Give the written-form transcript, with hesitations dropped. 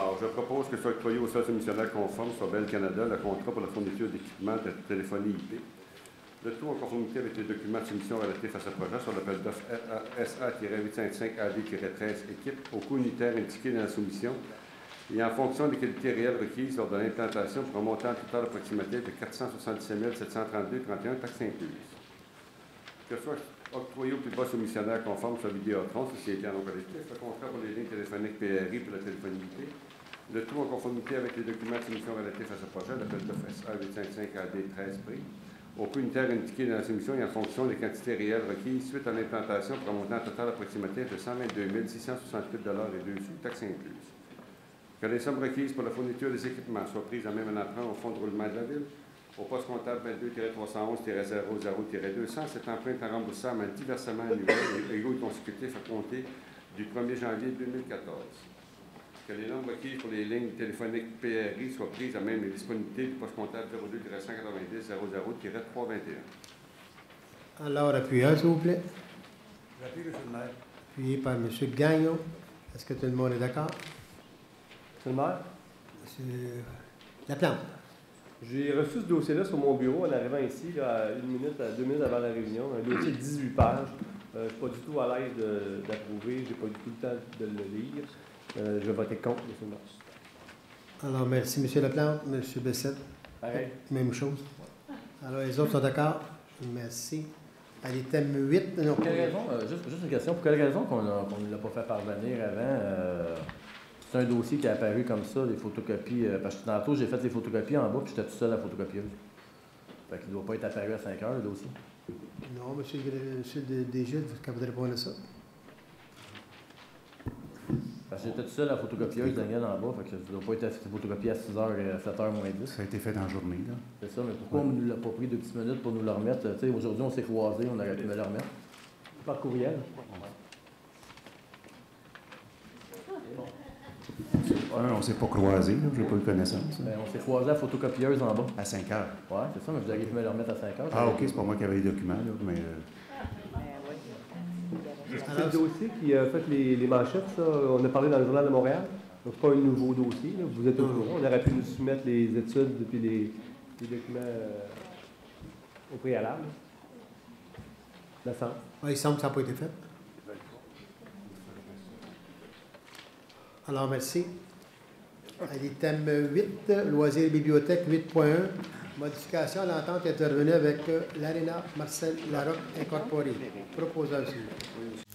Alors, je propose que soit octroyé au seul soumissionnaire conforme, soit Bell Canada, le contrat pour la fourniture d'équipements de téléphonie IP. Le tout en conformité avec les documents de soumission relatifs à ce projet sur l'appel d'offres SA-855-AD-13 équipe au coût unitaire indiqué dans la soumission et en fonction des qualités réelles requises lors de l'implantation pour un montant total approximatif de 477 732,31 taxes incluses. Que soit octroyé au plus bas soumissionnaire conforme soit Vidéotron, société en nom collectif, le contrat pour les lignes téléphoniques PRI pour la téléphonie IP. Le tout en conformité avec les documents de soumission relatifs à ce projet, l'appel d'offres SA-855-AD-13 prix, au coût unitaire indiqué dans la soumission et en fonction des quantités réelles requises suite à l'implantation pour un montant total approximatif de 122 668,02 $, taxes incluses. Que les sommes requises pour la fourniture des équipements soient prises en même emprunt au fonds de roulement de la Ville, au poste comptable 22-311-00-200, cette empreinte est remboursable à diversement annuel et égaux et consécutifs à compter du 1er janvier 2014. Que les nombres requises pour les lignes téléphoniques PRI soient prises à même les disponibilités du poste comptable 02-190-00-321. Alors, appuyez, s'il vous plaît. J'appuie, M. le maire. Appuyé par M. Gagnon. Est-ce que tout le monde est d'accord? M. le maire, M. Laplante. j'ai reçu ce dossier-là sur mon bureau en arrivant ici, là, à 2 minutes avant la réunion. Un dossier de 18 pages. Je ne suis pas du tout à l'aise d'approuver. Je n'ai pas du tout le temps de le lire. Je vais voter contre, M. le maire. Alors, merci, M. Laplante. M. Bessette. Pareil. Même chose. Alors, les autres sont d'accord? Merci. Allez, thème 8. Non, pour quelle raison, juste une question, pour quelle raison qu'on ne l'a pas fait parvenir avant? C'est un dossier qui est apparu comme ça, des photocopies, parce que tantôt j'ai fait des photocopies en bas, puis j'étais tout seul à la photocopieuse. Fait qu'il ne doit pas être apparu à 5 heures, le dossier. Non, M. le DG, quand vous répondre à ça. Parce que j'étais tout seul à la photocopieuse, Daniel, en bas, fait que ça ne doit pas être photocopié à 6 heures, 7 heures moins 10. Ça a été fait dans la journée, là. C'est ça, mais pourquoi on ne nous l'a pas pris 2 petites minutes pour nous le remettre? Tu sais, aujourd'hui, on s'est croisés, on aurait pu me le remettre. Par courriel. On ne s'est pas croisés, je n'ai pas eu connaissance. Ben, on s'est croisés à la photocopieuse en bas. À 5 heures. Oui, c'est ça, mais vous arrivez à me le remettre à 5 heures. Ah, OK, c'est pas moi qui avais les documents, là, mais... C'est le dossier qui a fait les manchettes, ça. On a parlé dans le Journal de Montréal. Donc, ce n'est pas un nouveau dossier. Là. Vous êtes au courant. On aurait pu nous soumettre les études depuis les documents au préalable. La sens. Oui, il semble que ça n'a pas été fait. Alors, merci. Allez, thème 8, loisirs et bibliothèque 8.1. Modification à l'entente intervenue avec l'Arena Marcel Larocque Incorporée. Proposant aussi.